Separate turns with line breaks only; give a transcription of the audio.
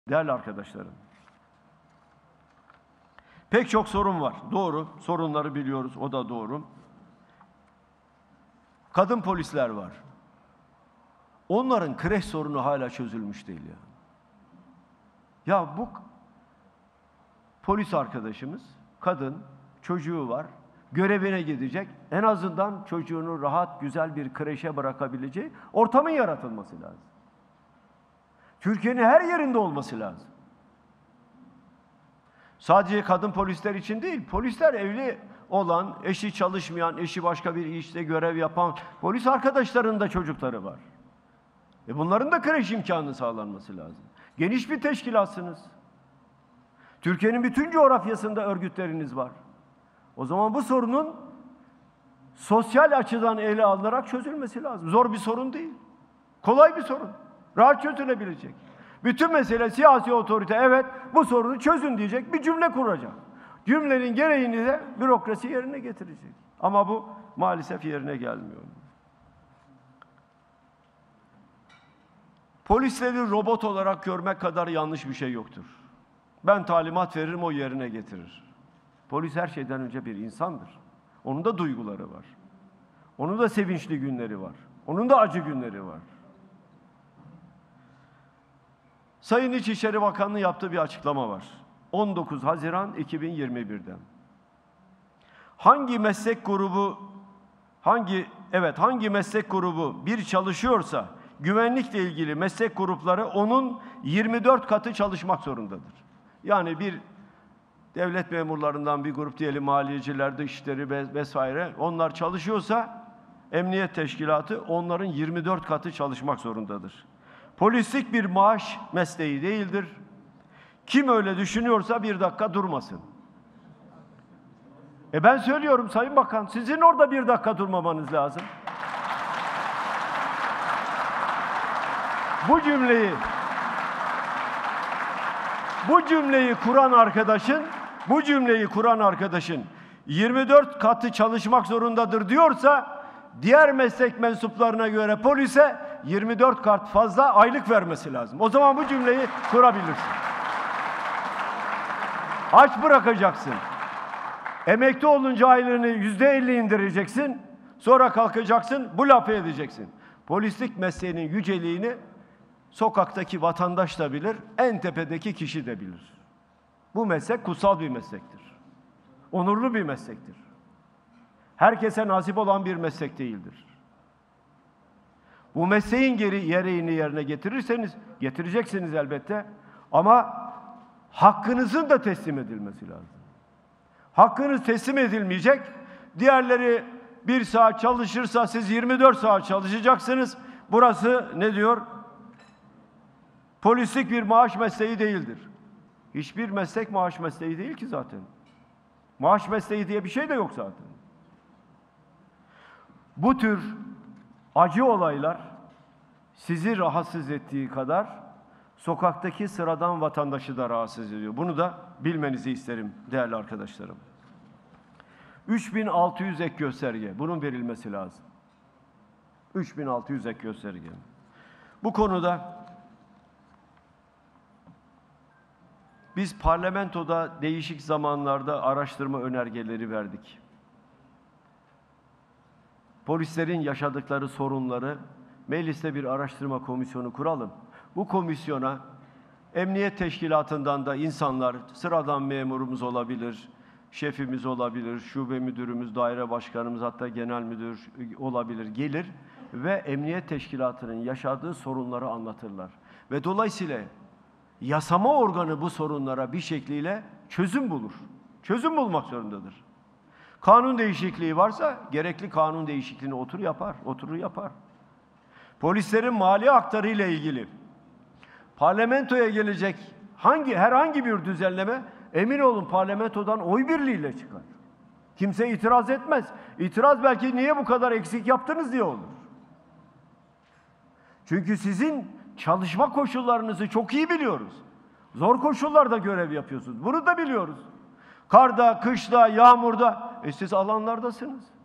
Değerli arkadaşlarım, pek çok sorun var. Doğru, sorunları biliyoruz, o da doğru. Kadın polisler var. Onların kreş sorunu hala çözülmüş değil ya. Ya bu polis arkadaşımız, kadın, çocuğu var, görevine gidecek. En azından çocuğunu rahat, güzel bir kreşe bırakabileceği ortamın yaratılması lazım. Türkiye'nin her yerinde olması lazım. Sadece kadın polisler için değil, polisler evli olan, eşi çalışmayan, eşi başka bir işte görev yapan polis arkadaşlarının da çocukları var. Bunların da kreş imkanı sağlanması lazım. Geniş bir teşkilatsınız. Türkiye'nin bütün coğrafyasında örgütleriniz var. O zaman bu sorunun sosyal açıdan ele alınarak çözülmesi lazım. Zor bir sorun değil. Kolay bir sorun. Rahat çözülebilecek. Bütün mesele siyasi otorite evet bu sorunu çözün diyecek bir cümle kuracak. Cümlenin gereğini de bürokrasi yerine getirecek. Ama bu maalesef yerine gelmiyor. Polisleri robot olarak görmek kadar yanlış bir şey yoktur. Ben talimat veririm, o yerine getirir. Polis her şeyden önce bir insandır. Onun da duyguları var. Onun da sevinçli günleri var. Onun da acı günleri var. Sayın İçişleri Bakanlığı yaptığı bir açıklama var. 19 Haziran 2021'den. Hangi meslek grubu bir çalışıyorsa güvenlikle ilgili meslek grupları onun 24 katı çalışmak zorundadır. Yani bir devlet memurlarından bir grup diyelim maliyeciler, dışişleri vesaire onlar çalışıyorsa emniyet teşkilatı onların 24 katı çalışmak zorundadır. Polislik bir maaş mesleği değildir. Kim öyle düşünüyorsa bir dakika durmasın. Ben söylüyorum Sayın Bakan, sizin orada bir dakika durmamanız lazım. Bu cümleyi kuran arkadaşın 24 katı çalışmak zorundadır diyorsa diğer meslek mensuplarına göre polise 24 kat fazla aylık vermesi lazım. O zaman bu cümleyi kurabilirsin. Aç bırakacaksın. Emekli olunca aylığını %50 indireceksin. Sonra kalkacaksın, bu lafı edeceksin. Polislik mesleğinin yüceliğini sokaktaki vatandaş da bilir, en tepedeki kişi de bilir. Bu meslek kutsal bir meslektir. Onurlu bir meslektir. Herkese nasip olan bir meslek değildir. Bu mesleğin gereğini yerine getireceksiniz elbette. Ama hakkınızın da teslim edilmesi lazım. Hakkınız teslim edilmeyecek. Diğerleri 1 saat çalışırsa siz 24 saat çalışacaksınız. Burası ne diyor? Polislik bir maaş mesleği değildir. Hiçbir meslek maaş mesleği değil ki zaten. Maaş mesleği diye bir şey de yok zaten. Bu tür acı olaylar sizi rahatsız ettiği kadar sokaktaki sıradan vatandaşı da rahatsız ediyor. Bunu da bilmenizi isterim değerli arkadaşlarım. 3600 ek gösterge. Bunun verilmesi lazım. 3600 ek gösterge. Bu konuda biz parlamentoda değişik zamanlarda araştırma önergeleri verdik. Polislerin yaşadıkları sorunları mecliste bir araştırma komisyonu kuralım. Bu komisyona emniyet teşkilatından da insanlar, sıradan memurumuz olabilir, şefimiz olabilir, şube müdürümüz, daire başkanımız, hatta genel müdür olabilir, gelir ve emniyet teşkilatının yaşadığı sorunları anlatırlar. Ve dolayısıyla yasama organı bu sorunlara bir şekliyle çözüm bulur. Çözüm bulmak zorundadır. Kanun değişikliği varsa gerekli kanun değişikliğini oturur yapar. Polislerin mali hakları ile ilgili parlamentoya gelecek herhangi bir düzenleme emin olun parlamentodan oy birliğiyle çıkar. Kimse itiraz etmez. İtiraz belki niye bu kadar eksik yaptınız diye olur. Çünkü sizin çalışma koşullarınızı çok iyi biliyoruz. Zor koşullarda görev yapıyorsunuz. Bunu da biliyoruz. Karda, kışta, yağmurda siz alanlardasınız.